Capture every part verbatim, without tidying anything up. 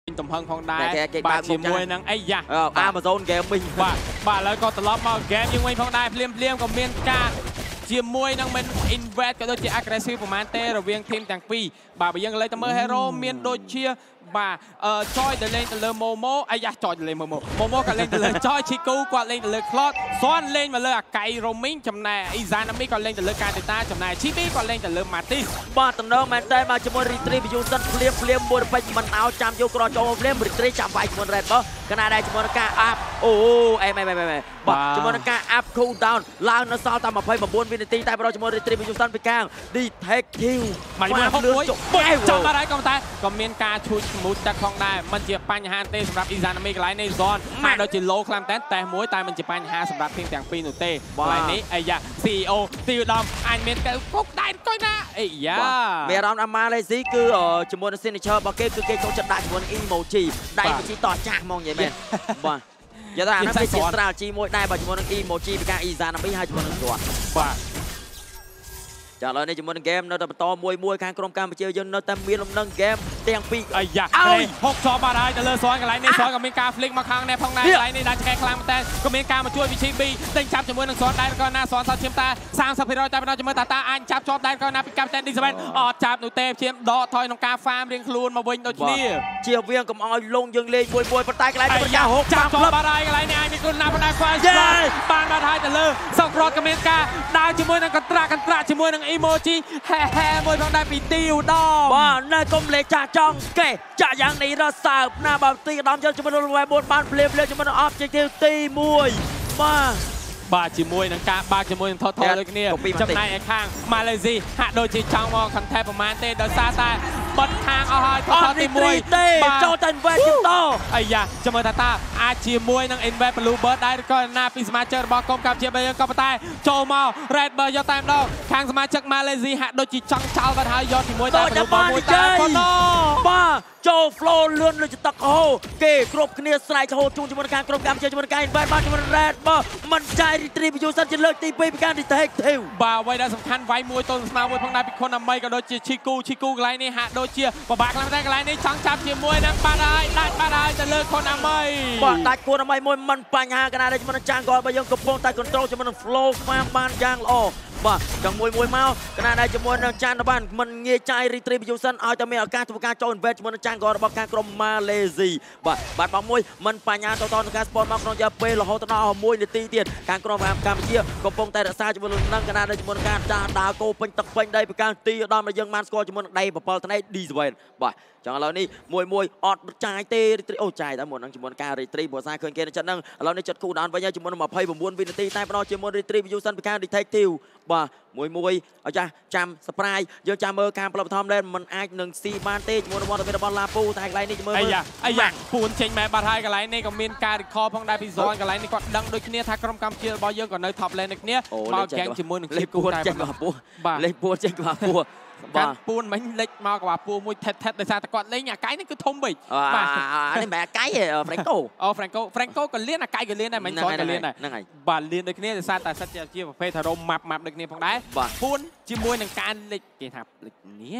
ตำพังของได้บาดจีมวยนังไอ้ยะ Amazon Gaming บาดบาดแล้วก็ตลอดมาเกมยังไม่ของได้เพลียมเพลียมกับเมียนกาเจียมวยนังเป็นอินเวสก็โดยเฉพาะ aggressive ประมาณเตะระเวียงทีมต่างปีบาดไปยังเลยตะเมอร์เฮโร่เมียนโดยเชียบาเอ่อจอยเดลเลนเดลเลโมโมไอ้ยะจอยเดลเลโมโมโมโมกับเลนเดลเลจอยชิกูกว่าเลนเดลเลคลอดซ้อนเลนมาเลยไก่โรมิงจำแนกอีซานามิก็เลนเดลเลการติต้าจำแนกชิบี้ก็เลนเดลเลมาติสบาดตำนองแมนเต้มาจมรีตรีไปยูสันเพลียมเพลียมบนไปมันเอาจำโยกรอโจเพลียมรีตรีจำไปจมแรดบ่ขณะใดจมกาอัพโอ้ไอ้ไม่ไม่ไม่ไม่บาดจมกาอัพคูลดาวน์ล่างนักซ้อมตามมาพายมาบนวินาทีแต่เราจมรีตรีไปยูสันไปกลางดีเทคคิวมาเลือกจบจำอะไรก็ตายก็เมียนกาชุดมุดจากของได้มันจะปัญหาเต้สำหรับอีซานามิกไลน์ในโซนมาโดยจิโลคลามแต่แต่มวยตายมันจะปัญหาสำหรับเพียงแต่งปีนุเต้ไลน์นี้ไอ้ยาซีโอตีดอมอันเมียนกาก็ได้ก็นะไอ้ยาเมียเรานำมาเลยสิคือจมวนซินเชอร์บอกเกคือเกเขาจะได้จมวนอีโมจิได้ไปจีต่อจากมองอย่างนี้บ้าอย่าตามนั้นไปจีตราจีมวยได้บ่จมวนอีโมจิเป็นการอีซานามิให้จมวนตัวบ้าจากเราในจมวนเกมเราจะต่อมวยมวยการกรมการไปเชียร์ยันเราแต่มีลมนั่งเกมเตียงปีไอ้ยาเอ้ยหกจอมาได้แต่เลือดซ้อนกับไลน์ในซ้อนกับเมกาฟลิกมาครั้งในพังในไลน์ในดันแข่งคลังแต่ก็เมกามาช่วยวิชิบีเต็งจับจมวนหนึ่งซ้อนได้ก็หน้าซ้อนซ้อนเชียมตาสร้างสัพพิโรใจเป็นเราจมวนตาตาอันจับจอบได้ก็หน้าปิกาแตนดิสเบนออดจับหนูเตะเชียมดอทอยนองกาฟาร์มเรียงคลูนมาวิ่งโดยนี่เชียร์เวียงกับออยลงยังเล่นมวยมวยปนตายกันไลน์จะเป็นยาหกจับจอบมาได้กันไลน์ในไอ้มีคุณนาพนาควายบานมาได้แต่เลือดสองรอดกับเมกาได้จมวนนังกันตรากันตราจมวนนังอีโมจิแฮ่แฮ่มวยพังได้ปีติวดอมบ้านในกลมเล็กจ่าจ้องเกะจ่าอย่างนี้เราสาวหน้าแบบตีดอมจนจะมาโดนแหวนบนบ้านเพลียเพลียจะมาออฟจะตีมวยมาบาจิมวยนังกาบาจิมวยนังทอทอเลยเนี่ยจำนายไอ้ข้างมาเลยสิฮะโดยจีจังมองคันแทบประมาณเตะเดินซาตาบดทางเอาหอยทอทอตีมวยเตะโจตันเวจิโตไอ้ยาจมวยตาตาอาจิมวยนังเอ็นเวปลูเบิร์ดได้ก็หน้าปีสมาเจอร์บอกกรมกับเชียร์ไปยังกบตายโจมาเรดเบอร์ยอดแต้มดอกข้างสมาชิกมาเลยสิฮะโดยจีจังเช้ากันหายอดจิมวยตาลูเบิร์ดมวยตาคนนอบ้าโจฟลอเลื่อนเลยจะตักโฮเกะครบเคลียร์สไลด์จะโฮจูนจมวยการกรมกับเชียร์จมวยการเอ็นเวบ้านจมวยเรดเบอร์มันใจรีตรีไปยูซันจะเลิกตีไปเป็นการดิเทคทิวบ่าวไว้ได้สำคัญไว้มวยต้นสนามมวยพังได้เป็นคนนำไปก็โดยชิกูชิกูไลนี่ฮะโดยเชียร์ปะบากลำแรกไลนี่ช่างจับเชียร์มวยนังปาได้ได้ปาได้จะเลิกคนนำไปบ่ตัดคนนำไปมวยมันปัญหากันอะไรจะมันจางก่อนไปยังกระโปรงใต้คอนโทรลจะมันโฟล์มาบ้านยางอ๋อบ่จังมวยมวยเมาขณะใดจะมวยนังจานบ้านมันเงี้ยใจรีตรีไปยูซันเอาจะมีอาการทุกการโจนเวทมันจางก่อนบอกการกรมมาเลเซียบ่บาดบางมวยมันปัญหาต่อตอนการสปอร์ตมาครองยาเปย์หล่อตนอมวยในตีเตียนการกรมการการเชียร์กระโปรงใต้รักษาจะมันนั่งขณะใดจะมวยการจานดาวโกเป็นตักเป็นได้เป็นการตีดอมในยังมันสกอร์จะมันได้แบบเปิลทันได้ดีสเวนบ่จังเรานี่มวยมวยอดใจเตะรีตรีโอ้ใจแต่หมดนั่งจมวนการรีตรีบัวซาเคยเกณฑ์จัดนั่งเราในจัดคู่ดานไปยังจมวนมาเพย์ผมวนวินาทีใต้ปนอจมวนรีตรีไปยูซันเป็นการดิเทคทิวบ่มวยมวยเอาจ้าจำสปรายยังจำเมื่อการปรับทอมเล่นมันอาจหนึ่งซีบานเตะจมวนบอลเป็นบอลลาปูแต่ไรนี่จมวนไอ้ยาไอ้ยาปูนเชงแม่บาทไทยกับไรนี่ก็มีการคอพองได้พิซซ่ากับไรนี่ก็ดังโดยเนี้ยทางกรมการเชียร์บอลเยอะกว่าในท็อปเลยในเนี้ยบอลแข่งจมวนหนึ่งซีกูได้กว่าปูเล็กปูเจ๊กว่าปูการปูนมันเล็กมากกว่าปูมวยเท็ดเท็ดแต่ซาแต่ก่อนเล่นอย่างไก่นี่คือทมบิมาอันนี้แม่ไก่เหรอแฟรงโก้อ๋อแฟรงโก้แฟรงโก้ก็เลี้ยนอะไก่ก็เลี้ยนได้มันซ้อนก็เลี้ยนได้บาลเลี้ยนโดยนี้แต่ซาแต่สัจจะเชี่ยวประเภททารมมับมับโดยนี้พองได้ปูนจิมวยหนึ่งการเล็กเกี่ยทับเล็กนี้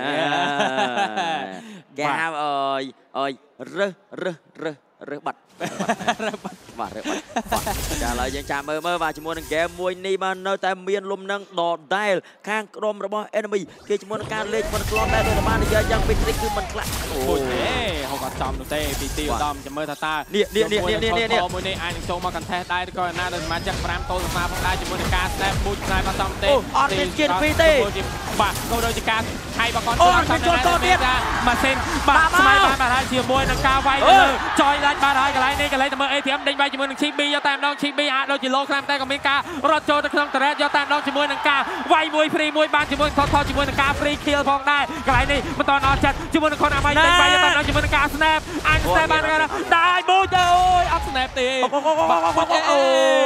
แกเอ่ยเอ่ยเร่อเร่อเร่อเร่อบัดบัดเร่อบัดจะเลยยังจำเมื่อเมื่อว่าจมวนแกมวยนี่มันเนื้อแต่เมียนลมนั่งดอดได้ข้างกรมระบบเอนมีคือจมวนการเล่นมันกลอนได้โดยบ้านเยอะยังเป็นทริคคือมันกลักโอ้ยเขาก็จำตัวเต้ปีติวดอมจะเมื่อตาตาเนี่ยเนี่ยเนี่ยเนี่ยเนี่ยเนี่ยมวยในไอ้โชว์มากันแท้ได้ก็น่าจะมาจากพรามโตมาพังได้จมวนการแซมบุญนายมาจำเต้ออนเป็นเกียรติปีติบัดโดยการไทยประกอบมาเซ็นบัดสมัยบ้านมาไทยเชียร์มวยนังกาไว้เลยจอยไล่มาไทยกันไรนี่กันไรแต่เมื่อเอทีเอ็มเด้งไปจมวยหนึ่งชิงบียอดแต้มน้องชิงบีอาโดยจิโลคลามแต่กับเมการอดโจตะเครื่องตะแรดยอดแต้มน้องจมวยนังกาไวมวยฟรีมวยบานจมวยทอทอจมวยนังกาฟรีคิลพองได้กันไรนี่มาตอนออจัดจมวยนังคนอาไว้เด้งไปยอดแต้มน้องจมวยนังกาสแนปอันสแนปบานกันได้บูโจ้ยอัพสแนปตี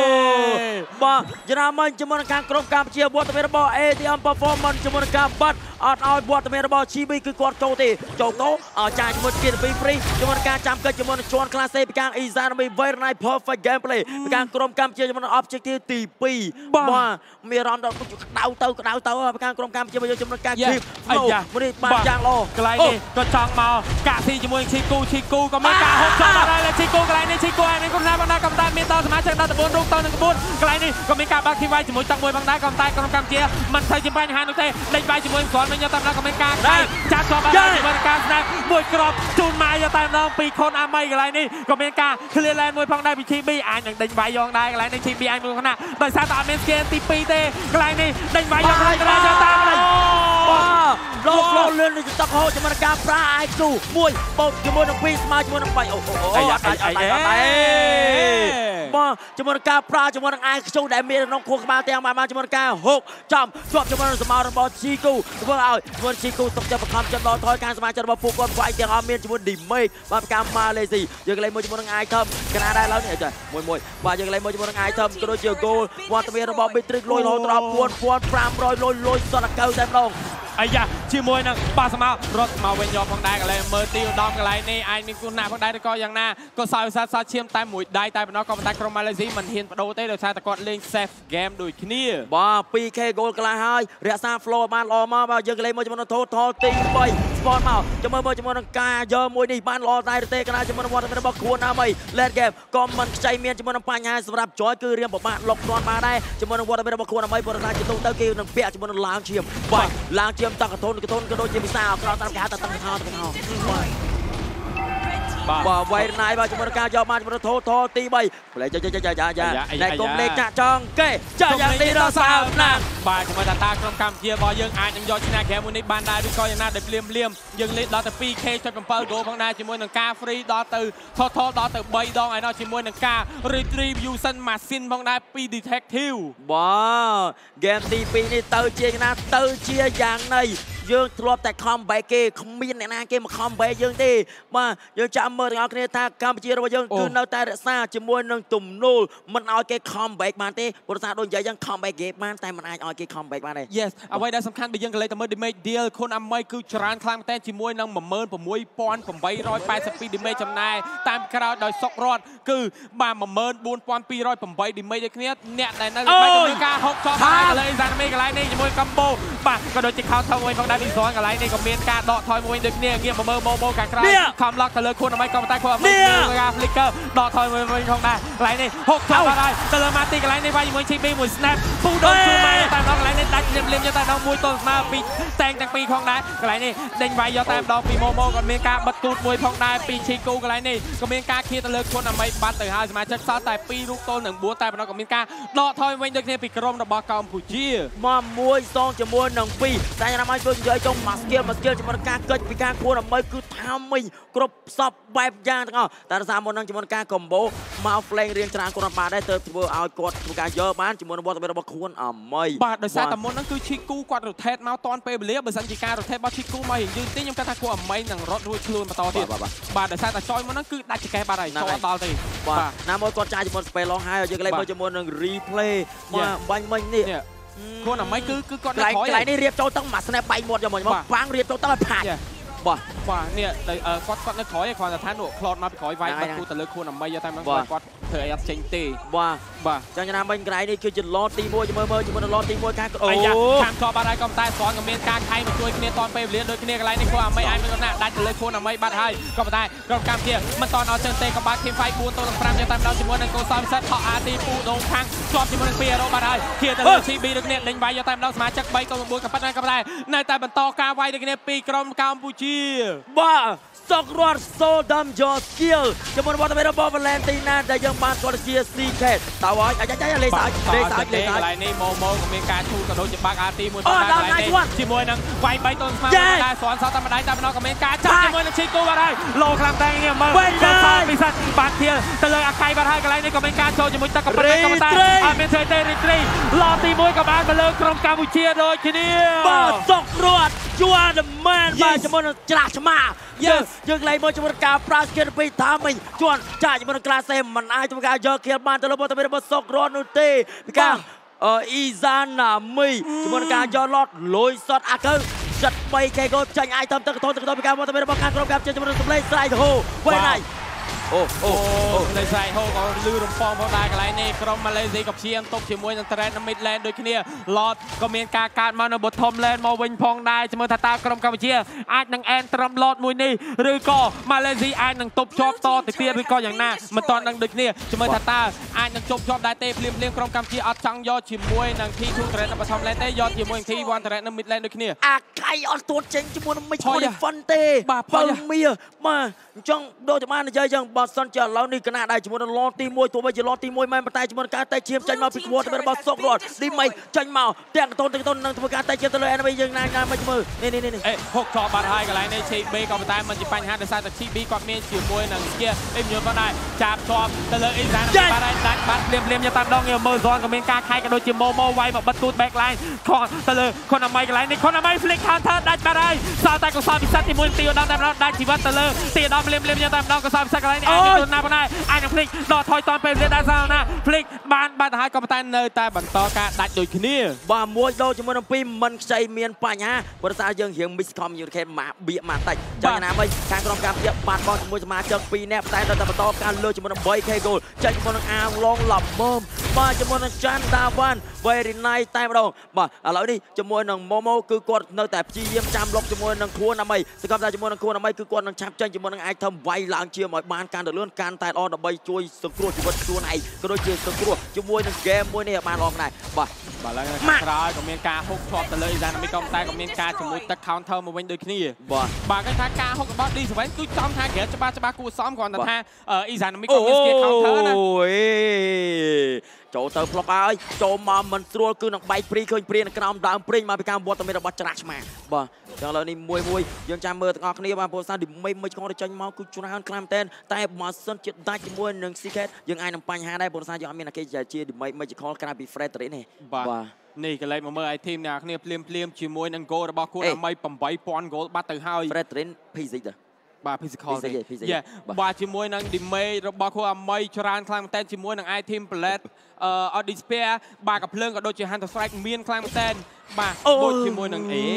บ้าจะนำมันจมวยนังกากรมการเชียร์บัวตะเวนบอลเอทีเอ็มเปอร์ฟอร์มันจมวยนังกาบัดអត់ឲ្យវត្តមានរបស់ ជី ប៊ី គឺគាត់ចូលទេចូលទៅឲ្យចាយជាមួយគៀនពីហ្វ្រីជាមួយការចាំកិច្ចជាមួយនឹងជាន់ class A ពីខាង Izan very nice perfect gameplay ពីខាងក្រុមកម្ពុជាជាមួយនឹង objective ទី2បាទមានអារម្មណ៍ដល់ក្តៅទៅក្តៅទៅពីខាងក្រុមកម្ពុជាមកយកចំណុចការគៀបអាយ៉ានេះបានយ៉ាងល្អកន្លែងនេះក៏ចង់មកកាក់ស៊ីជាមួយឈីគូឈីគូក៏មានការហុកចង់ដល់ហើយឈីគូកន្លែងនេះឈីគូឯនេះគាត់ណាបណ្ដាកំដាមានដល់សមាជិកដល់៩រូបទៅនឹង៩កន្លែងនេះក៏មានការបាក់ធីវាយជាមួយតាំងមួយបណ្ដាកំតែក្រុមកម្ពុជាមិនទៅជាបញ្ហានោះទេដេញវាយជាមួយគ្រាន់វិញយកតាមដល់ក៏មានការចាត់ជាប់បានជាមួយការស្នាប់មួយក្របជូនម៉ាយយកតាមដល់ពីខុនអាមីកន្លែងនេះក៏មានការ clear lane មួយផងដែរពីឈីប៊ីអាចនឹងដេញវាយយកដែរកន្លែងនេះឈីប៊ីអាចមួយខ្នាដោយសារតែអត់មាន scan ទី2ទេកន្លែងនេះដេញវាយយកហើយកន្លែងយកតាមហើយបាទលោកលោកលឿននឹងទឹកហូរជាមួយនឹងការប្រាអាយគូមួយបោកជាមួយនឹងពីរស្មើជាមួយនឹង3អូអូអូអត់អត់អត់អត់បាទជាមួយនឹងការប្រាជាមួយនឹងអាយខ្ជុំដែលមានក្នុងខួរក្បាលទាំងមកជាមួយនឹងការហុកចំជាប់ជាមួយនឹងសមោរបស់ជីគូធ្វើឲ្យជាមួយជីគូទុកចិត្តបង្ខំចិត្តដល់ថយការសមាជិករបស់ពួកគាត់វាយទាំងអស់មានជាមួយ damage បាទការម៉ាឡេស៊ីយើងលេងមួយជាមួយនឹងអាយធំកណាដែរឡើយនេះចាមួយមួយបាទយើងលេងមួយជាមួយនឹងអាយធំក៏ដូចជា goal វត្តមានរបស់ Bitrix លុយរហូតដល់ bốn nghìn năm trămលុយលុយសតកៅតែម្ដងអាយ៉ាជាមួយនឹងបាសមករត់មកវិញយកផងដែរកន្លែងមើលទីឧត្តមកន្លែងនេះឯងមានគុណណាផងដែរក៏យ៉ាងណាក៏សោយសាសឈាមតែមួយដៃតែប៉ុណ្ណោះក៏ប៉ុន្តែក្រុមម៉ាឡេស៊ីមិនហ៊ានបដូរទេដោយសារតែគាត់លេង safe game ដូចគ្នាបាទ two K goal កន្លះហើយរក្សា flow បានល្អមកបាទយើងលេងមួយជាមួយនឹង total ទី3 spot មកចាំមើលមើលជាមួយនឹងការយកមួយនេះបានល្អដែរទេកន្លះជាមួយនឹងវត្តមានរបស់ខ្លួនណាមី late game ក៏មិនខ្ចីមានជាមួយនឹងបញ្ហាសម្រាប់ joy គឺរៀងពិបាកលុកគ្រាន់បានដែរជាមួយនឹងវត្តមានរបស់ខ្លួនណាមីព្រោះថាជាទូទៅគេនឹងពាក់ជាមួយនឹងឡាងឈាមបាទឡាងឈាមតកធនកធនក៏ដូចជាវិសាក្រោយតាមគេហៅថាតឹងថោតឹងថោបាទបាទវ៉ៃណៃបាទជាមួយនឹងការយកបានជាមួយនឹងថោថោទី3ផ្លេចចាចាចាចាចាតែគុំលេខចាក់ចង់គេចាយ៉ាងនេះរសើបណាស់បាទជាមួយតាតាក្រុមកម្ពុជារបស់យើងអាចនឹងយកឈ្នះហ្គេមមួយនេះបានដែរឬក៏យ៉ាងណាដែលភ្លាមភ្លាមយើងលេខដល់ទៅ two K ចុច7 goal ផងដែរជាមួយនឹងការ free ដល់ទៅថោថោដល់ទៅ3ដងឯណោះជាមួយនឹងការ retribution machine ផងដែរពី detective បាទហ្គេមទី2នេះទៅជាយ៉ាងណាទៅជាយ៉ាងណីយើងធ្លាប់តែ comeback គេគ្មានអ្នកណាគេមក comeback យើងទេបាទយើងចាំមើលទាំងអស់គ្នាថាកម្ពុជារបស់យើងគឺនៅតែរក្សាជាមួយនឹងទំនួលមិនឲ្យគេ comeback បានទេព្រោះថាដូចនិយាយយ៉ាង comeback គេបានតែមិនអាចឲ្យគេ comeback បានទេ Yes អ្វីដែលសំខាន់បើយើងក៏លេខទៅមើល damage deal ខុនអាមីគឺច្រើនខ្លាំងមែនទែនជាមួយនឹង one million six thousand eight hundred eighty-two damage ចំណាយតាមក្រោយដោយសុករតគឺបាទ one million four thousand two hundred eight damage ដូចគ្នាអ្នកដែលនៅបែបដំណើរការហុកចោលហើយកន្លែងសានមីកន្លែងនេះជាមួយកំបូបាទក៏ដូចជា counter មួយផងដែរពីស្រួលកន្លែងនេះក៏មានការដកថយមួយដូចគ្នាងាកមកមើលម៉ូម៉ូខាងក្រៅខំឡុកទៅលើខួនអាមីក៏តែខួនអាមីការ flicker ដកថយមួយវិញផងដែរកន្លែងនេះហុកចោលបាត់ហើយទៅលើម៉ាទីកន្លែងនេះវាយជាមួយឈីប៊ីមួយ snap ពូដូនជួយមកតែដល់កន្លែងនេះដាច់លៀមលៀមយកតែដល់មួយទល់ស្មើពីតែងទាំងពីរផងដែរកន្លែងនេះដេញវាយយកតែម្ដងពីម៉ូម៉ូក៏មានការបិទទូតមួយផងដែរពីឈីគូកន្លែងនេះក៏មានការឃាតទៅលើខួនអាមីបាត់ទៅហើយសមាជិកសល់តែពីររូបទល់នឹងfourតែប៉ុណ្ណោះក៏មានការដកថយវិញដូចគ្នាពីក្រុមរបស់កម្ពុជាមកone songជាមួយនឹងtwoតែណាមកជួយនិយាយចុងមក skill មក skill ជាមួយការកិច្ចពីការខួនអាមីគឺថាមិញគ្រប់សពបែបយ៉ាងទាំងអស់តែសារមុននឹងជាមួយការ combo មក flame រៀងច្រើនគាត់បានដែរទៅធ្វើឲ្យគាត់ធ្វើការយកបានជាមួយនឹងវត្តមានរបស់ខ្លួនអាមីបាទដោយសារតែមុនហ្នឹងគឺឈីគូគាត់ rotate មកតាន់ពេលវេលាបើសិនជាការ rotate របស់ឈីគូមករៀងយឺតទេខ្ញុំគិតថាគាត់អាមីនឹងរត់រួចខ្លួនបន្តទៀតបាទដោយសារតែចយមុនហ្នឹងគឺដាច់ចកេះបាត់ហើយចូលដល់ទេបាទណាមកគាត់ចាយជាមួយ spell long ហើយយើងលេងមើលជាមួយនឹង replay បាទបាញ់មិញនេះខ្លួនអាមីគឺគឺគាត់នៅក្រោយនេះរៀបចូលទឹកមួយ snap បែកមាត់យកមកបាំងរៀបចូលទឹកឲ្យផាច់បាទបាទនេះគាត់គាត់នៅក្រោយឯគ្រាន់តែថានោះ cloud មកពីក្រោយវាយបាត់គូទៅលើខ្លួនអាមីតែមិនគាត់ធ្វើអីអត់ចេញទេបាទបាទចឹងណាមិញក្រៃនេះគឺជា lot ទីoneមើលមើលជាមួយនឹង lot ទីoneខាងអូខាងក៏បាត់ហើយក៏តែស្គាល់ក៏មានការខៃមកជួយគ្នាតនពេលវេលាដូចគ្នាកន្លែងនេះគាត់អាមីអាចមានកំណាដាច់ទៅលើខ្លួនអាមីបាត់ហើយក៏តែក្រុមកម្ពុជាមិនតនអត់ចឹងទេក៏បាត់ team fight fourទល់នឹងfiveយកតែម្ដងជាមួយនឹងកូសាវិសិទ្ធថោអាទីពូដងខាងជាប់ជាមួយនឹងពីរ៉ូបាត់ហើយគៀទៅលើ ជី ប៊ី ដូចគ្នាដេញវាយយកតែម្ដងសមាជិកthreeទល់នឹងfourក៏ប៉ុន្តែក៏តែនៅតែបន្តការវាយដូចគ្នាពីក្រុមកម្ពុជាបាទសុករត់ Soldam your skill ជាមួយវត្តមានរបស់ Valentina ដែលយើងបានគាត់ជា secret តើហើយអាយ៉ាយ៉ាលេសាច់លេសាច់លេសាច់កន្លែងនេះម៉ូម៉ូក៏មានការឈូក៏ដូចជាបាក់អាទីមួយផងដែរកន្លែងនេះជាមួយនឹងវាយ3ទល់ស្មើដែរស្រាន់សតតែម្ដាយតែម្ដងក៏មានការចាប់ជាមួយនឹងឈីគូបាត់ហើយលោខ្លាំងតែងមើលក៏សល់ពិសិដ្ឋបាត់ធៀលទៅលើអាកៃបាត់ហើយកន្លែងនេះក៏មានការចូលជាមួយទឹកក៏ប៉ុន្តែក៏តែអត់មានធ្វើទេរីត្រីឡោទីoneក៏បានមកលើក្រុមកម្ពុជាដូចគ្នាបាទសុករត់ជួthe man បាទជាមួយនឹងច្រាស់ឆ្មាយើងយើងលេងមកជាមួយការប្រើ skill ពីថាមិញជួនចាច់ជាមួយនឹង class A មិនអាចធ្វើការយក kill បានទៅលើវត្តមានរបស់សុករត់នោះទេពីការអ៊ីសាណាមីជាមួយនឹងការយកឡតលុយសតអាកើចិត្តបីខេ goal ចាញ់អាចតាមទឹកកតទឹកកតពីការមកទៅរបស់ខាងក្រុមការជាជំនឿសម្លេងស្រ័យទៅហូវ៉ៃណៃអូអូអូលេសៃហូក៏លឺរំពងផងដែរកន្លែងនេះក្រុមម៉ាឡេស៊ីក៏ព្យាយាមទប់ជាមួយនឹង Trent នៅ mid lane ដូចគ្នាឡតក៏មានការកាត់មកនៅ bottom lane មកវិញផងដែរជាមួយថាតើក្រុមកម្ពុជាអាចនឹងអែនត្រឹមឡតមួយនេះឬក៏ម៉ាឡេស៊ីអាចនឹងទប់ជាប់តទៅទៀតឬក៏យ៉ាងណាមិនទាន់ដឹងដូចគ្នាជាមួយថាតើអាចនឹងជប់ជាប់ដែរទេភ្លាមភ្លាមក្រុមកម្ពុជាអត់ចង់យកជាមួយនឹង ที ทู Trent នៅ bottom lane ទេយកជាមួយនឹង ที វ៉ាន់ Trent នៅ mid lane ដូចគ្នាអាកៃអត់ទួតចេញជាមួយនឹងមិចខ្លួន Fun ទេបើមៀបាទអញ្ចឹងដូចតែបាននិយាយអញ្ចឹងបើសិនជាឥឡូវនេះគណៈដែរជាមួយនឹងឡតទី1ទោះបីជាឡតទី1មែនប៉ុន្តែជាមួយនឹងការតែឈាមចេញមកពីក្បួនទៅរបស់សុករត់ឌីមីចេញមកទាំងកតូនទាំងកតូននឹងធ្វើការតែឈាមទៅលើ enemy យើងណាណាមកមើលនេះនេះនេះអេហុកជាប់បាត់ហើយកន្លែងនេះ ជី ប៊ី ក៏ប៉ុន្តែមិនជាបញ្ហាដោយសារតែ ជី ប៊ី គាត់មានជាមួយនឹងជាអេមញ៉ូនបានដែរចាប់ជាប់ទៅលើអ៊ីរ៉ានបាត់ហើយដាច់បាត់ភ្លាមភ្លាមយកតាមដងយកមើលហ្សនក៏មានការខែកក៏ដូចជាម៉ូម៉ូវាយមកបិទទូត back line ខកទៅលើខុនអាម៉ៃកន្លែងនេះខុនអាម៉ៃ flick counter ដាច់បាត់ហើយសល់តែកុសលពិសិដ្ឋជាមួយទីឧត្តមតាមដាច់ជីវិតទៅលើទីឧត្តមភ្លាមភ្លាមយកតាមដងកុសលពិសិដ្ឋកន្លែងនេះអាចទៅណាប៉ុណ្ណាអាចនឹង flick ដកថយតនពេលវាដែរសាណា flick បានបាត់ហើយក៏ប៉ុន្តែនៅតែបន្តការដាច់ដូចគ្នាបាទមួយដូរជាមួយនឹងពីរមិនខ្ចីមានបញ្ហាព្រោះថាយើងរៀង miss communicate មកបៀកមកតិចចឹងណាមិញខាងក្រុមការពារបាត់បោះជាមួយសមាជិកពីរនាក់តែនៅតែបន្តការលើជាមួយនឹង 3K goal ចេញជាមួយនឹងអាឡងឡាមើមបាទជាមួយនឹងចាន់ដាវ៉ាន់ very nice តែម្ដងបាទឥឡូវនេះជាមួយនឹង Momo គឺគាត់នៅតែព្យាយាមចាំលុកជាមួយនឹងខួនអាមីសកម្មថាជាមួយនឹងខួនអាមីគឺគាត់នឹងឆាប់ចេញជាមួយនឹងអាចធ្វើវាយឡើងជាឲ្យបានកាន់តែលឿនកាន់តែល្អដើម្បីជួយសង្គ្រោះជីវិតខ្លួនឯងក៏ដូចជាសង្គ្រោះជាមួយនឹង game មួយនេះឲ្យបានល្អដែរបាទបាទឡើងក្រោយក៏មានការហុកជាប់ទៅលើអ៊ីរ៉ានអាមីក៏តែក៏មានការជាមួយទឹក counter មកវិញដូចគ្នាបាទបាទគេថាការហុករបស់ ឌី សេវិន គឺចំថាក្រែច្បាស់ច្បាស់គួរសមគ្រាន់តែថាអ៊ីរ៉ានអាមីក៏មាន skill counter ណាអូយចូលទៅផ្លុកហើយចូលមកមិនស្រួលគឺនឹងបែកព្រីឃើញព្រីនៅក្រោមដើមព្រីមកពីការវត្តមានរបស់ច្រាស់ឆ្មាបាទចឹងឥឡូវនេះមួយមួយយើងចាំមើលទាំងអស់គ្នាបាទព្រោះថាឌីមីមិនឆ្កងទៅចេញមកគឺច្រើនខ្លាំងមែនតែបើសិនជាដាច់ជាមួយនឹង Secret យើងអាចនឹងបញ្ហាដែរព្រោះថាយើងអត់មានអាគេជាឌីមីមិនឆ្កងក្រៅពី Frederick នេះបាទនេះកន្លែងមកមើលឲ្យធីមអ្នកគ្នាភ្លាមភ្លាមជាមួយនឹង goal របស់ខ្លួនអាមី eight thousand goal បាត់ទៅហើយ Frederick physics បាទ physical ទេយ៉ាបាទជាមួយនឹង damage របស់ខ្លួនអាមីច្រើនខ្លាំងមែនតើជាមួយនឹង i team plate អឺ audit spare បាទកាភ្លើងក៏ដូចជា hunter strike មានខ្លាំងមែនតើបាទដូចជាមួយនឹងអេ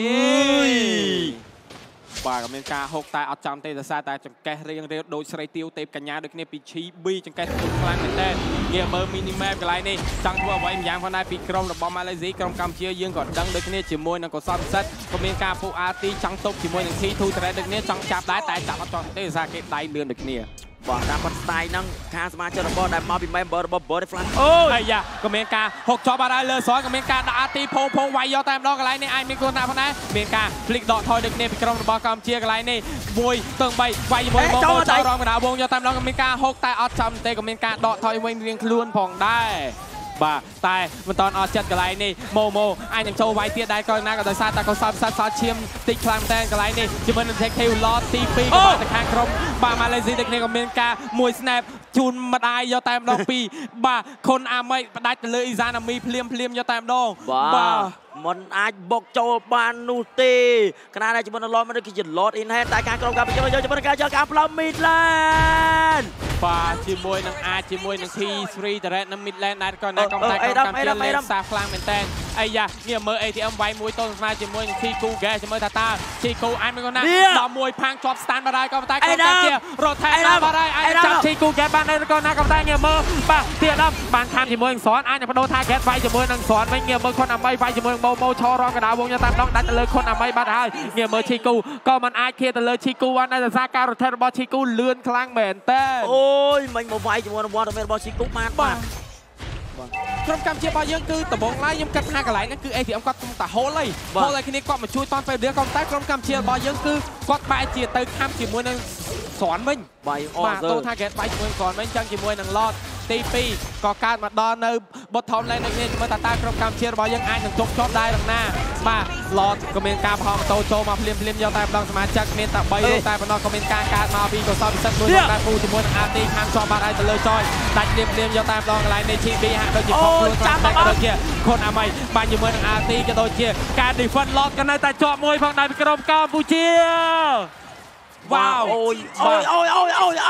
បាទក៏មានការហុកតែអត់ចំទេដោយសារតែចង្កេះរៀងរៀងដូចស្រីទាវទេពកញ្ញាដូចគ្នាពី ជី ប៊ី ចង្កេះទូខ្លាំងមែនតើងាកមើល minimap កន្លែងនេះចង់ធ្វើអ្វីម្យ៉ាងផងដែរពីក្រុមរបស់ Malaysia ក្រុមកម្ពុជាយើងក៏ដឹងដូចគ្នាជាមួយនឹងកុសលពិសិដ្ឋក៏មានការពុះ អារ ទី ចង់ទប់ជាមួយនឹង ที ทู Trent ដូចគ្នាចង់ចាប់ដែរតែចាប់អត់ចង់ទេដោយសារគេដៃលឿនដូចគ្នាបាទតាមប៉ុតស្ទាយហ្នឹងខាងសមាជិករបស់ដែលមកពី member របស់ Butterfly អូអាយ៉ាក៏មានការហុកជាប់បាត់ហើយលើស្រ័យក៏មានការដាក់ អារ ទី ភងភងវាយយកតែម្ដងកន្លែងនេះអាចមានខ្លួនណាផងដែរមានការ flick ដកថយដូចគ្នាពីក្រុមរបស់កម្ពុជាកន្លែងនេះមួយទងបីវាយជាមួយបងចូលរំកណ្ដាលវងយកតែម្ដងក៏មានការហុកតែអត់ចំទេក៏មានការដកថយវិញរៀងខ្លួនផងដែរបាទតែមិនតន់អត់ចិត្តកន្លែងនេះម៉ូម៉ូអាចនឹងចូលវាយទៀតដែរក៏ណាក៏ដោយសារតែកុសលពិសិដ្ឋសល់ឈាមតិចខ្លាំងតែកន្លែងនេះជាមួយនឹង Detective Lot ទី two ក៏បានទៅខាងក្រុមបាទ Malaysia ដូចគ្នាក៏មានការមួយ snap ជូនម្ដាយយកតែម្ដងពីរបាទខុនអាមីផ្ដាច់ទៅលើអ៊ីសានអាមីភ្លាមភ្លាមយកតែម្ដងបាទមិនអាចបុកចូលបាននោះទេគណៈដែលជាមួយនឹង Lot មិនគឺជា Lot in hand តែការក្រុមការបញ្ចូលយកជាមួយនឹងការយកការផ្លំ Midland បាទជាមួយនឹងអាចជាមួយនឹង ที ทรี Trent នៅ Midland ដែរក៏ណាក៏តែក្រុមកម្ពុជាលេងសាខ្លាំងមែនតើអីយ៉ានេះមើល เอ ที เอ็ม វាយមួយតនស្មាជាមួយនឹង ที Ku Gas ជាមួយថាតា ที Ku អាចមិនក៏ណាដល់មួយផាំងជាប់ stand បាត់ហើយក៏តែក្រុមកម្ពុជារត់ថែដល់បាត់ហើយអាចចាប់ ที Ku Gas បានដែរក៏ណាក៏តែងាកមើលបាទទៀតដល់បានខាំជាមួយនឹងស្រន់អាចនឹងបដូរ target វាយជាមួយនឹងស្រន់វិញងាកមើលខុនអាមីវាយជាមួយនឹងម៉ូម៉ូឈររងកណ្ដាលវងយកតាមដងដាច់ទៅលើខុនអាមីបាត់ហើយងាកមើល ที Ku ក៏មិនអាចឃាតទៅលើ ที Ku បានដែរដោយសារការរត់ថែរបស់ ที Ku លឿនខ្លាំងមែនតើអូយមិញមកវាយជាមួយនឹងវត្តមានរបស់ ที Ku បានបាទក្រុមកម្ពុជារបស់យើងគឺដំបងឡើយខ្ញុំគិតថាកន្លែងហ្នឹងគឺ เอ ที เอ็ม គាត់តែហូលហើយហូលឲ្យគ្នាគាត់មកជួយតនពេលវាក៏តែក្រុមកម្ពុជារបស់យើងគឺគាត់បែរជាទៅខំជាមួយនឹងស្រន់វិញបាយអបាទតោះថាគេបែរជាមួយស្រន់វិញចឹងជាមួយនឹង Lot ទី two ក៏កើតមកដល់នៅ bottom lane នេះគ្នាជាមួយតាតាក្រុមកម្ពុជារបស់យើងអាចនឹងជប់ជាប់ដែរដល់ណាបាទ Lot ក៏មានការផលម៉ូតូចូលមកភ្លាមភ្លាមយកតែម្ដងសមាជិកមានតែthreeតែប៉ុណ្ណោះក៏មានការកើតមកពីកុសលពិសិដ្ឋមួយតែពូជាមួយនឹង អារ ទី ខាងជាប់បាត់ហើយទៅលើចយដាច់ភ្លាមភ្លាមយកតែម្ដងកន្លែងនេះ ជី ប៊ី ហាក់ដូចជាខំខ្លួនខ្លាំងតែក៏ដូចជាខុនអាមីបានជាមួយនឹង អារ ទី ក៏ដូចជាការ defend Lot ក៏នៅតែជាប់មួយផងដែរពីក្រុមកម្ពុជាវ៉ាវអូយអូយអូយអូយអូយអូយ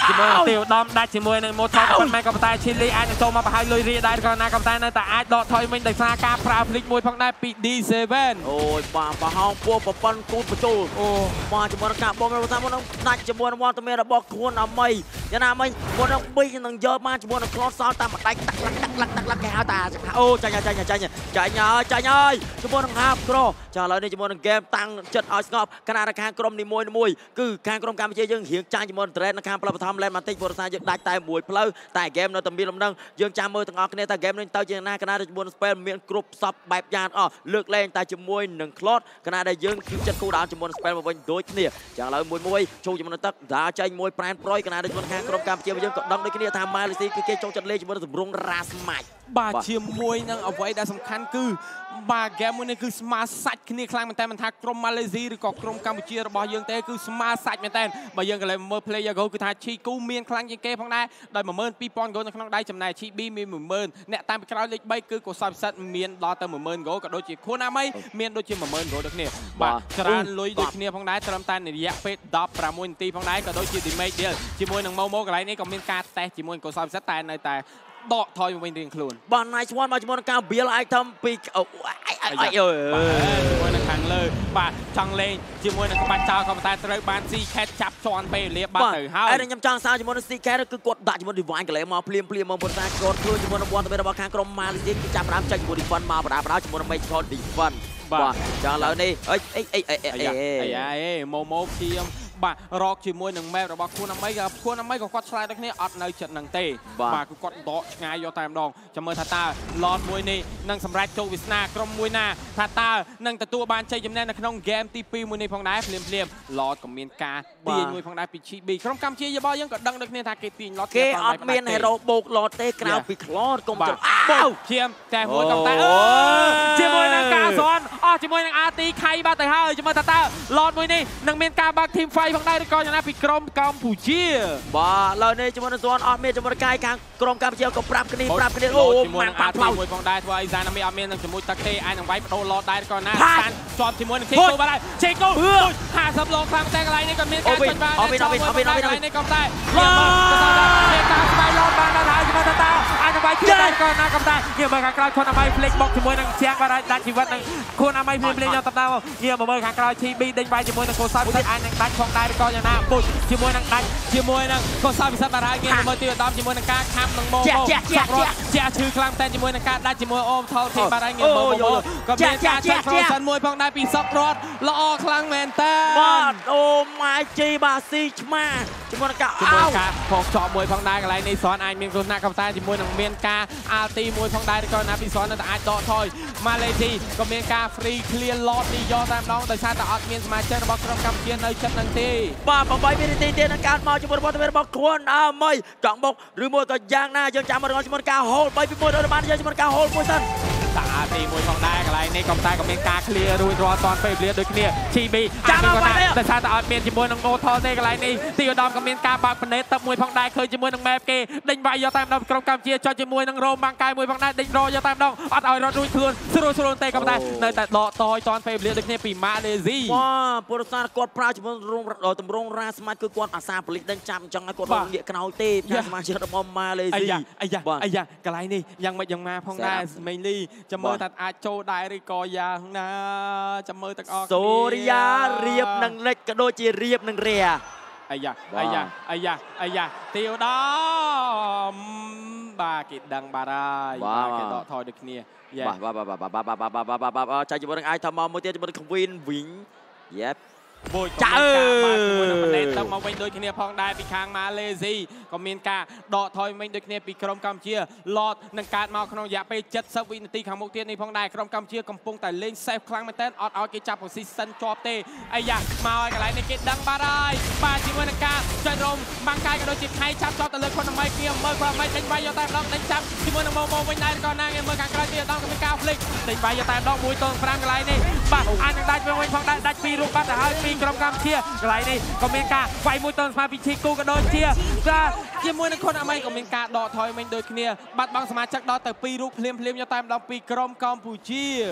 ជាមួយទៀវដំដាច់ជាមួយនឹងម៉ូថតប៉ុន្តែក៏តែឈីលីអាចនឹងចូលមកបង្ហាញលុយរីដែរក៏ណាក៏តែនៅតែអាចដកថយវិញដោយសារការប្រើភ្លេចមួយផងដែរពី D เซเว่นអូយបាទបហោងពោះប្រព័ន្ធគូតបញ្ចូលអូបាទជាមួយនឹងការបោះរបស់តាមនឹងដាច់ជាមួយនឹងវត្តមានរបស់ខ្លួនអាមីយ៉ាងណាមិញមួយនឹងប៊ីនឹងយកបានជាមួយនឹងក្លូតសល់តាមដាច់តាក់ឡាក់តាក់ឡាក់តាក់ឡាក់គេហៅតាអូចាញ់ចាញ់ចាញ់ចាញ់ហើយចាញ់ហើយជាមួយនឹងហាបក្រចាឥឡូវនេះជាមួយនឹងហ្គេមតាំងចិត្តឲ្យស្ងប់ខណៈខាងក្រុមនីមួយមួយគឺខាងក្រុមកម្ពុជាយើងរៀងចាញ់ជាមួយនឹងត្រេតនៅខាងផ្លូវបឋមលែនបន្តិចព្រោះថាយើងដាច់តែមួយផ្លូវតែហ្គេមនៅតែមានលំនឹងយើងចាំមើលទាំងអស់គ្នាតែហ្គេមនេះទៅជាណាកណាជាមួយនឹងស្ពេលមានគ្រប់សពបែបយ៉ាងអស់លើកលែងតែជាមួយនឹងក្លូតកណាដែលយើងគឺចិត្តគូដើមជាមួយនឹងស្ពេលមកវិញដូចគ្នាចឹងឥឡូវមួយមួយចូលជាមួយនឹងទឹកដាចេញមួយប្រែនប្រយកណាដែលជាមួយខាងក្រុមកម្ពុជាយើងក៏ដឹងដូចគ្នាថាម៉ាឡេស៊ីគឺគេចូលចិត្តលេងជាមួយនឹងសម្រុងរ៉ាស្មាច់បាទជាមួយនឹងអ្វីដែលសំខាន់គឺបាទហ្គេមមួយនេះគឺស្មាសាច់គ្នាខ្លាំងមែនតើមិនថាក្រុមម៉ាឡេស៊ីឬក៏ក្រុមកម្ពុជារបស់យើងទេគឺស្មាសាច់មែនតើបើយើងក៏លេងមើល player goal គឺថាឈីគូមានខ្លាំងជាងគេផងដែរដោយ một nghìn hai trăm គោលនៅក្នុងដៃចំណែកឈីប៊ីមាន một nghìn អ្នកតាមពីក្រោយលេខបីគឺកុសលពិសិដ្ឋមានដល់ទៅ một nghìn គោលក៏ដូចជាខួនណាមីមានដូចជា một nghìn គោលដូចគ្នាបាទច្រើនលុយដូចគ្នាផងដែរត្រឹមតែរយៈពេលដប់ប្រាំមួយនាទីផងដែរក៏ដូចជា damage deal ជាមួយនឹងម៉ូម៉ូកន្លែងនេះក៏មានការតេស្តជាមួយកុសលពិសិដ្ឋតែនៅតែដកថយវិញរៀងខ្លួនបាទ nice one មកជាមួយនឹងការ build item ពីអីអីអីអើយជាមួយនឹងខាងលើបាទចង់លេងជាមួយនឹងក្បាច់ចោលក៏ប៉ុន្តែត្រូវបាន C cat ចាប់ជន់ពេលលាបាត់ទៅហើយហើយខ្ញុំចង់សារជាមួយនឹង C cat គឺគាត់ដាក់ជាមួយ divine កន្លែងមកភ្លាមភ្លាមមកពុទ្ធសាគាត់ខ្លួនជាមួយនឹងវត្តមានរបស់ខាងក្រុម Malaysia គឺចាប់ផ្ដើមចេញជាមួយ defend មកបដាបដាជាមួយនឹង make call defend បាទចង់ឥឡូវនេះអីអីអីអីអីអីអីម៉ូម៉ូព្យាមបាទរកជាមួយនឹងម៉ែរបស់ខ្លួនអាមីក៏ខ្លួនអាមីក៏គាត់ឆ្លើយដូចគ្នាអត់នៅចិត្តនឹងទេបាទគឺគាត់ដកឆ្ងាយយកតែម្ដងចាំមើលថាតើឡតមួយនេះនឹងសម្រេចចូលវាសនាក្រុមមួយណាថាតើនឹងទទួលបានជ័យជំនះនៅក្នុងហ្គេមទីពីរមួយនេះផងដែរភ្លាមភ្លាមឡតក៏មានការទាញមួយផងដែរពី ជី ប៊ី ក្រុមកម្ពុជារបស់យើងក៏ដឹងដូចគ្នាថាគេទាញឡតគេអត់មានហេរ៉ូបោកឡតទេក្រៅពីក្លតកុំទៅបោកឈាមតែមួយកំតែជាមួយនឹងការសនអស់ជាមួយនឹងអាទីខៃបាត់ទៅហើយចាំមើលថាតើឡតមួយនេះនឹងមានការបើក team fight ផងដែរឬក៏យ៉ាងណាពីក្រុមកម្ពុជាបាទឥឡូវនេះជាមួយនឹងសនអត់មានជាមួយនឹងកាយខាងក្រុមកម្ពុជាក៏ប្រាប់គ្នាប្រាប់គ្នាអូជាមួយនឹងអាទីមួយផងដែរធ្វើឲ្យហ្សាណាមីអត់មាននឹងជាមួយទឹកទេអាចនឹងវាយបដូរឡតដែរក៏ណាបានជាប់ជាមួយនឹងឈេកូបាទឈេកូហាសិបឡងខាងតែកន្លែងនេះក៏មានការចាញ់បានអត់មានអត់មានអត់មានអត់មាននេះក៏តែយកមកទៅតែការស្បៃឡតបានដល់ហើយជាមួយថាតើអាចនឹងវាយទៀតដែរក៏ណាក៏តែយកមកខាងក្រោយខ្លួនអាមីផ្លេចបុកជាមួយនឹងជាងបាទដាច់ជីវិតនឹងខ្លួនអាមីភ្លាមភ្លាមយកទៅដល់យកមកមើលខាងក្រោយ ជី ប៊ី ដេញវាយជាមួយនឹងកូសាពិសិដ្ឋអាចនឹងដាច់ផងដែរក៏យ៉ាងណាបុចជាមួយនឹងដាច់ជាមួយនឹងកូសាពិសិដ្ឋបាទហើយគេមើលទីឧត្តមជាមួយនឹងការខាំនឹងម៉ូម៉ូជាជាឈឺខ្លាំងតែជាមួយនឹងការដាច់ជាមួយអូមថោទីបាទហើយងាយមើលម៉ូក៏មានការចាក់ frozen មួយផងដែរពីសក់រត់ល្អខ្លាំងមែនតើបាទអូម៉ាយជីបាទស៊ីឆ្មាជាមួយនឹងការជាមួយការផកចប់មួយផងដែរកន្លែងនេះសនអាចមានគ្រោះថ្នាក់ក៏តែជាមួយនឹងមានការអាល់ទីមួយផងដែរក៏ណាពីសននៅតែអាចដកថយម៉ាឡេស៊ីក៏មានការ free clear lot នេះយកតែម្ដងដោយសារតែអត់មានសមាជិករបស់ក្រុមកម្ពុជានៅចិត្តនឹងទេបាទប្រាំបីវិនាទីទៀតនឹងកើតមកជាមួយរបស់ទៅរបស់ខ្លួនអើមិយកង់បុកឬមួយក៏យ៉ាងណាយើងចាំមើលជាមួយការ hold បីពីមួយដល់បានយើងជាមួយការ hold មួយសិនតាទីមួយផងដែរកន្លែងនេះក៏តែក៏មានការ clear រួចរាល់តនពេលវេលាដូចគ្នា ជី ប៊ីចាំមកបាទតែថាតែអត់មានជាមួយនឹង Moto ទេកន្លែងនេះទីឧត្តមក៏មានការបើកផ្នេតទឹកមួយផងដែរឃើញជាមួយនឹង map គេដេញវាយយកតាមដល់ក្រុមកម្ពុជាចុចជាមួយនឹងរោមបាំងកាយមួយផងដែរដេញរយកតាមដងអត់ឲ្យរត់រួចខ្លួនស្រួលស្រួលទេក៏តែនៅតែដកតយតនពេលវេលាដូចគ្នាពីម៉ាឡេស៊ីបាទពុទ្ធសាសនាគាត់ប្រើជាមួយរងតម្រងរ៉ាស្មាច់គឺគាត់អាសាប៉ូលីសដេញចាប់អញ្ចឹងឲ្យគាត់ងាកក្រោយទេពីសមាជិករបស់ម៉ាឡេស៊ីអាយ៉ាអាយ៉ាអាយ៉ាកន្លែងនេះយ៉ាងម៉េចយ៉ាងណាផងដែរមេងលីចាំមើលថាអាចចូលដែរឬក៏យ៉ាងណាចាំមើលទាំងអស់គ្នាសូរិយារៀបនឹងលិចក៏ដូចជារៀបនឹងរាអាយ៉ាអាយ៉ាអាយ៉ាអាយ៉ាទីឧត្តមបាទគេដឹងបាទហើយបាទគេដកថយដូចគ្នាបាទបាទបាទបាទបាទបាទបាទបាទបាទចាជាមួយនឹងអាចថាមកមួយទៀតជាមួយនឹង Queen វិញយេបូចចាអើជាមួយនឹងប្រទេសទៅមកវិញដូចគ្នាផងដែរពីខាងម៉ាឡេស៊ីក៏មានការដកថយវិញដូចគ្នាពីក្រុមកម្ពុជាឡតនឹងកើតមកក្នុងរយៈពេលเจ็ดสิบវិនាទីខាងមុខទៀតនេះផងដែរក្រុមកម្ពុជាកំពុងតែលេង safe ខ្លាំងមែនទែនអត់ឲ្យគេចាប់ position ជាប់ទេអាយ៉ាមកឲ្យកន្លែងនេះគេដឹងបាទហើយបាទជាមួយនឹងការចុចរោមបាំងកាយក៏ដូចជាខៃចាប់ជាប់ទៅលើខ្លួនអាមីគ្នាមើលគាត់អាមីដេញវាយយកតែម្ដងដេញចាប់ជាមួយនឹងម៉ូម៉ូវិញដែរក៏ណាគេមើលខាងក្រោយទៀតដល់ក៏មានការ flick ដេញវាយយកតែម្ដងមួយទល់ប្រាំកន្លែងនេះបាទអាចនឹងដាច់វិញផងដែរដាច់ពីររូបបាត់ទៅហើយពីក្រុមកម្ពុជាកន្លែងនេះក៏មានការវាយមួយតនស្មាពីឈីគូក៏ដូចជាជាមួយនឹងខុនអាមីក៏មានការដកថយវិញដូចគ្នាបាត់បង់សមាជិកដល់ទៅពីររូបភ្លាមភ្លាមយកតែម្ដងពីក្រុមកម្ពុជា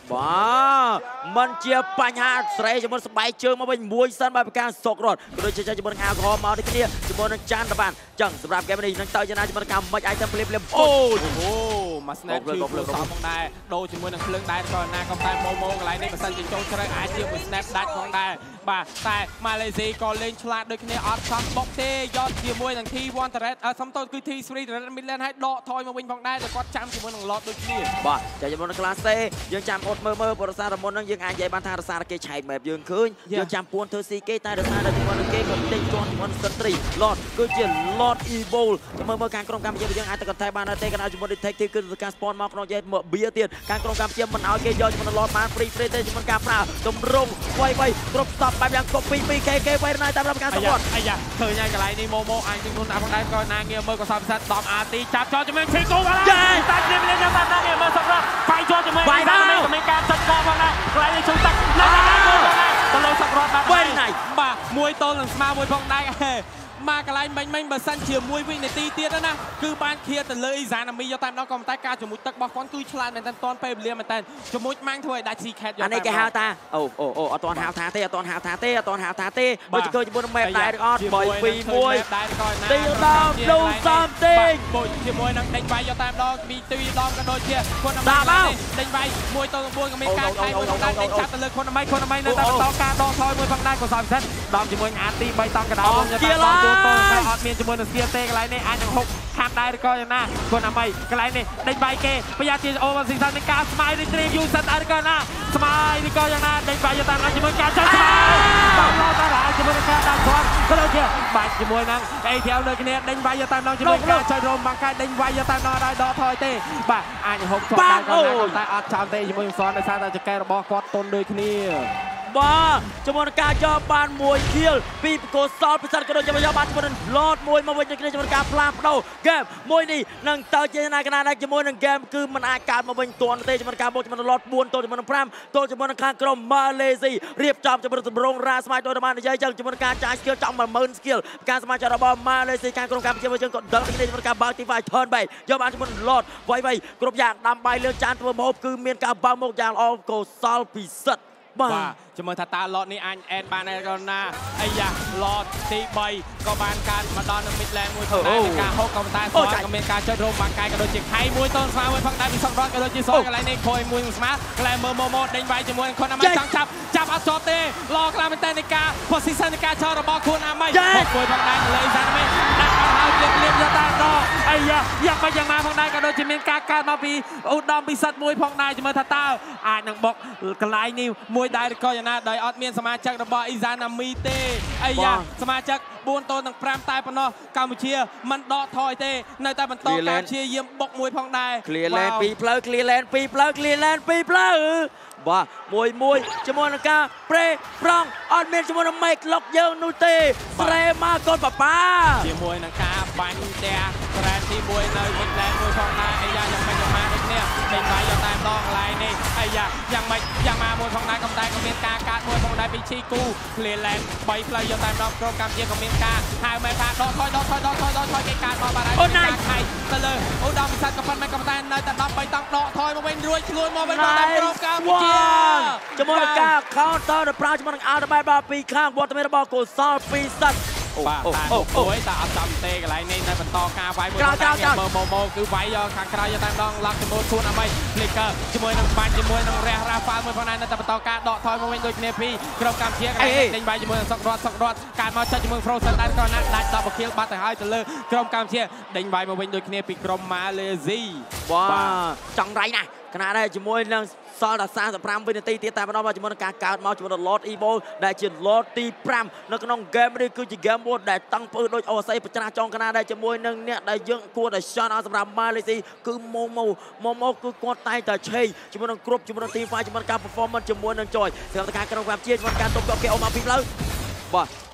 បាទมันជាបញ្ហាស្រែជាមួយស្បែកជើងមកវិញមួយសិនបាទពីការសោករត់ក៏ដូចជាជាមួយនឹងអាល់កុហុលមកដូចគ្នាជាមួយនឹងចាន់តបានចឹងសម្រាប់ហ្គេមនេះនឹងទៅយ៉ាងណាជាមួយនឹងការមិនអាចតែភ្លាមភ្លាមអូអូមក snap ជួយពលសោផងដែរដូរជាមួយនឹងភ្លើងដែរក៏ណាក៏តែម៉ូម៉ូកន្លែងនេះបើសិនជាចូលជ្រៅអាចជាមួយ snap ដាច់ផងដែរបាទតែម៉ាឡេស៊ីក៏លេងឆ្លាតដូចគ្នាអត់សំបុកទេយកជាមួយនឹង T one Turret សំតូចគឺ T three Turret Midland ឲ្យដកថយមកវិញផងដែរតែគាត់ចាំជាមួយនឹង Lot ដូចគ្នាបាទចាជាមួយនឹង Class C យើងចាំអត់មើលមើលបរិសារមុនហ្នឹងយើងអាចនិយាយបានថារសារគេឆែកមែបយើងឃើញយើងចាំពួនធ្វើស៊ីគេតែរសារជាមួយនឹងគេក៏ទិញជាន់ជាមួយនឹងសិនត្រី Lot គឺជា Lot Evil មើលមើលការក្រុមកម្ពុជាយើងអាចទៅកត់ថែបានទេក៏ជាមួយ Detective គឺការ spawn មកក្នុងយេមកបៀទៀតការក្រុមកម្ពុជាមិនឲ្យគេយកជាមួយនឹង Lot បាន free free ទេជាមួយការប្រើតម្រងវាយវាយគ្រប់ stop បែបយ៉ាង copy ពី K K វាយណៃតាមរកការ support អាយ៉ាឃើញហើយកន្លែងនេះម៉ូម៉ូអាចនឹងខ្លួនផងដែរក៏ណាងារមើលក៏សំសិទ្ធដំអាទីចាប់ចោលជាមួយឈីគូបានតែគ្នាមានតាមណាងារមើលសម្រាប់បាយចោលជាមួយបាយបានក៏មានការចាត់កោផងដែរកន្លែងនេះជុំទឹកណាស់ណាស់មើលផងដែរទៅលើសឹករត់បាទវិញណៃបាទមួយទល់នឹងស្មើមួយផងដែរមកកន្លែងមិញមិញបើសិនជាមួយវិនាទីទៀតណាគឺបានឃាតទៅលើអ៊ីសាណាមីយកតែម្ដងក៏តែការជាមួយទឹករបស់គាត់គឺឆ្លាតមែនតើតន់ពេលវេលាមែនតើជាមួយម៉ាំងធ្វើឲ្យដាច់ Secret យកតែអានេះគេហៅថាអូអូអូអត់តន់ហៅថាទេអត់តន់ហៅថាទេអត់តន់ហៅថាទេដូចជាជាមួយនឹង map ដែរអត់បីពីរមួយដែរក៏ណាទីដល់ដូងសំទេងជាមួយនឹងដេញវាយយកតែម្ដងពីទីដងក៏ដូចជាគាត់ណាំដេញវាយមួយទៅមួយក៏មានការខៃមួយផងដែរដេញចាប់ទៅលើគាត់ណាំគាត់ណាំនៅតែបន្តការដកថយមួយផងដែរក៏សំសិទ្ធដំជាមួយអាទីបីតង់កដោយកតែតទៅអត់មានជាមួយនឹងស្ទាទេកន្លែងនេះអាចនឹងហុកខាងដែរឬក៏យ៉ាងណាគាត់ណាមីកន្លែងនេះដេញបាយគេប្រយ័ត្នជាអូវស៊ីសាននឹងការស្មៃរីត្រីយូសិនដែរឬក៏ណាស្មៃឬក៏យ៉ាងណាដេញបាយយកតាមជាមួយការចុចស្មៃតាមឡោតារ៉ាជាមួយនឹងការដាក់គាត់ក៏ដូចជាបាច់ជាមួយនឹងអេធីអលដូចគ្នាដេញបាយយកតាមឡោជាមួយការចុចរោមបាំងកាយដេញបាយយកតាមឡោដែរដកថយទេបាទអាចហុកជាប់ដែរក៏ណាតែអត់ចោលទេជាមួយនឹងសនដោយសារតែចកែរបស់គាត់តុនដូចគ្នាបាទជាមួយនឹងការយកបានមួយគៀលពីបកោសលពិសិដ្ឋក៏ដូចជាយកបានជាមួយនឹង Lot មួយមកវិញគ្នាជាមួយនឹងការផ្លាស់ប្ដូរហ្គេមមួយនេះនឹងទៅជាណាកណាដែរជាមួយនឹងហ្គេមគឺมันអាចកើតមកវិញទាន់ទេជាមួយនឹងការបុកជាមួយនឹង Lot បួនទល់ជាមួយនឹងfiveទល់ជាមួយនឹងខាងក្រុម Malaysia រៀបចំជាមួយនឹងតម្រងរ៉ាស្មាយដោយបាននិយាយចឹងជាមួយនឹងការចាយ skill ចំone thousand skill ការសមាជិករបស់ Malaysia ខាងក្រុមកម្ពុជាយើងក៏ដឹងគ្នាជាមួយនឹងការបើកទីfive turn back យកបានជាមួយនឹង Lot វាយវាយគ្រប់យ៉ាងដាំបាយលើចានធ្វើម្ហូបគឺមានការបើកមុខយ៉ាងល្អកោសលពិសិដ្ឋបាទជាមួយថាតាឡតនេះអាចអេតបានដែរក៏ណាអាយ៉ាឡតទីthreeក៏បានការមកដល់នៅ Midland មួយផងដែរការហូបក៏តែស្គាល់ក៏មានការចុចរោមបាំងកាយក៏ដូចជាខៃមួយតនស្មាមួយផងដែរពីសង្រត់ក៏ដូចជាសយកន្លែងនេះខូយមួយស្មាកន្លែងមើលម៉ូម៉ូដេញវាយជាមួយនឹងខ្លួនណាមិនចង់ចាប់ចាប់អត់ជាប់ទេឡខ្លាំងមែនតើនៃការ position នៃការចោលរបស់ខ្លួនណាមិនមួយផងដែរលើអ៊ីសានមិនដាក់អត់ហើយលៀបលៀបយកតាដល់អាយ៉ាយ៉ាងមិនយ៉ាងណាផងដែរក៏ដូចជាមានការកើតមកពីឧត្តមពិសិដ្ឋមួយផងដែរជាមួយថាតើអាចនឹងបុកកន្លែងនេះមួយដែរក៏យ៉ាងណាដោយអត់មានសមាជិករបស់អ៊ីសាណាមីទេអាយ៉ាសមាជិកfourទល់នឹងfiveតែប៉ុណ្ណោះកម្ពុជាមិនដកថយទេនៅតែបន្តការព្យាយាមបុកមួយផងដែរ clear lane ពីរផ្លូវ clear lane ពីរផ្លូវ clear lane ពីរផ្លូវបាទមួយមួយជាមួយនឹងការប្រេប្រងអត់មានជាមួយនឹង make lock យើងនោះទេស្រែមកកូនប៉ាប៉ាជាមួយនឹងការបាញ់ផ្ទះ brand ទីoneនៅ Midland មួយផងដែរអាយ៉ាយ៉ាងម៉េចយ៉ាងម៉ាដូចនេះដេញបាយយកតែម្ដងកន្លែងនេះអាយ៉ាយ៉ាងម៉េចយ៉ាងម៉ាមួយផងដែរក៏តែក៏មានការកាត់មួយផងដែរពីឈីគូ clear lane threeផ្លូវយកតែម្ដងក្រុមកម្ពុជាក៏មានការហៅម៉ែថាដកថយដកថយដកថយដកថយគេកាត់មកបាទហើយការខៃទៅលើអូដាមពិសាក៏ប៉ុន្តែក៏តែនៅតែ13តង់ដកថយមកវិញរួចខ្លួនមកវិញដល់ក្រុមកម្ពុជាជាមួយនឹងការ counter ទៅប្រើជាមួយនឹង Ultimate របស់ពីខាងវត្តមានរបស់កុសលពិសិដ្ឋបាទតែអូយតែអត់ចាំទេកន្លែងនេះនៅបន្តការវាយមួយខាងមើលម៉ូម៉ូគឺវាយយកខាងក្រៅយកតែម្ដងឡាក់ជាមួយខ្លួនអមី Flicker ជាមួយនឹងបាញ់ជាមួយនឹងរះរ៉ាហ្វាល់មួយផងដែរនៅតែបន្តការដកថយមកវិញដូចគ្នាពីក្រុមកម្ពុជាកន្លែងនេះដេញវាយជាមួយនឹងសុករត់សុករត់ការមកចាត់ជាមួយ Frozen ដែរក៏ណាស់ដាច់ double kill បាត់ទៅហើយទៅលើក្រុមកម្ពុជាដេញវាយមកវិញដូចគ្នាពីក្រុម Malaysia បាទចង់រៃណាស់ខណៈដែរជាមួយនឹងសល់តែthirty-fiveវិនាទីទៀតតែម្ដងមកជាមួយនឹងការកើតមកជាមួយនឹង Lot Evo ដែលជា Lot ទីfiveនៅក្នុង game នេះគឺជា game mode ដែលតង់ពើដូចអូស័យប្រច្រាស់ចង់កណាដែរជាមួយនឹងអ្នកដែលយើងគួរតែ shot ឲ្យសម្រាប់ Malaysia គឺ Momo Momo គឺគាត់តែតែឆេងជាមួយនឹងគ្រប់ជាមួយនឹង team fight ជាមួយនឹងការ performance ជាមួយនឹង Joy សម្រាប់ការក្រុមកម្ពុជាជាមួយនឹងការទប់ទល់គេអូមកពីផ្លូវបាទ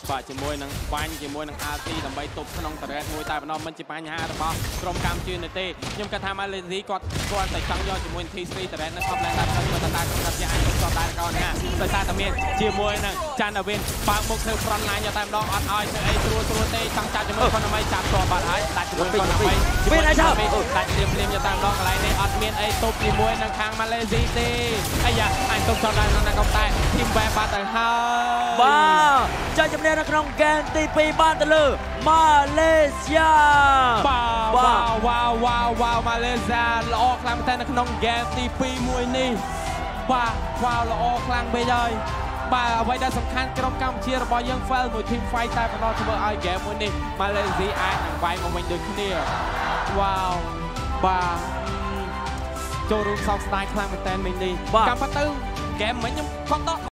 បាទជាមួយនឹងបាញ់ជាមួយនឹង អារ ទី ដើម្បីទប់ក្នុងតរ៉េតមួយតែប៉ុណ្ណោះមិនជាបញ្ហារបស់ក្រុមកម្មជឿនទេខ្ញុំគិតថា Malaysia គាត់គាត់តែចង់យកជាមួយ T 3 តរ៉េតនៅខប់ឡើងតែគាត់គាត់តែគាត់ថាអាចទប់ដែរកោណាដោយសារតែមានជាមួយនឹងចាន់ដាវិនបើកមុខធ្វើ front line យកតែម្ដងអត់ឲ្យធ្វើអីស្រួលស្រួលទេចង់ចាប់ជាមួយគាត់ដើម្បីចាប់តបាត់ហើយដាច់ជាមួយគាត់ដើម្បីពេលណាចាប់ដាច់ព្រាមព្រាមយកតែម្ដងកន្លែងនេះអត់មានអីទប់ជាមួយនឹងខាង Malaysia ទេអាយ៉ាអញទប់ចោលដែរនៅក្នុងតែធីមបែបបាត់ទៅហើយបាទចាច់ជំនះនៅក្នុងហ្គេមទីពីរបានទៅលើ Malaysia បាទវ៉ាវវ៉ាវវ៉ាវវ៉ាវ Malaysia ល្អខ្លាំងមែនទែននៅក្នុងហ្គេមទីពីរមួយនេះបាទវ៉ាវល្អខ្លាំងពេកហើយបាទអ្វីដែលសំខាន់ក្រុមកម្ពុជារបស់យើង fail មួយ team fight តែប៉ុណ្ណោះធ្វើឲ្យហ្គេមមួយនេះ Malaysia អាចនឹងវាយមកវិញដូចគ្នាវ៉ាវបាទចូលរួមសោកស្ដាយខ្លាំងមែនទែនមិញនេះកម្មពិតទៅហ្គេមមិញខ្ញុំខំដក